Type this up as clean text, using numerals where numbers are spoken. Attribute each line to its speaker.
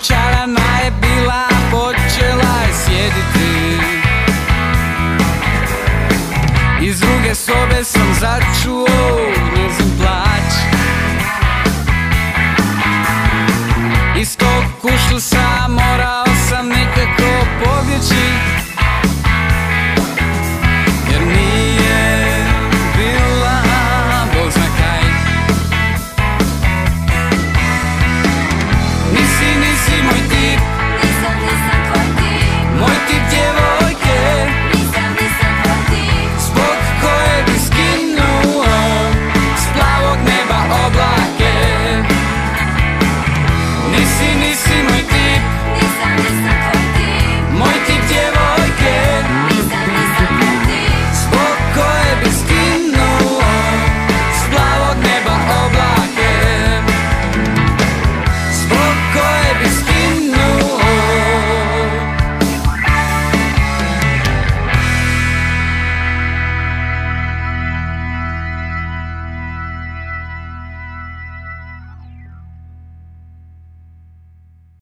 Speaker 1: razočarana je bila, počela je sjediti. Iz druge sobe sam začuo njezin plać. Iz tog kušlusa morao sam nekako pobjeći, jer nije bila Bog zna kaj. Nisi moj tip,
Speaker 2: Nisam tvoj tip,
Speaker 1: moj tip djevojke,
Speaker 2: nisam tvoj tip,
Speaker 1: zbog koje bi skinuo s plavog neba oblak.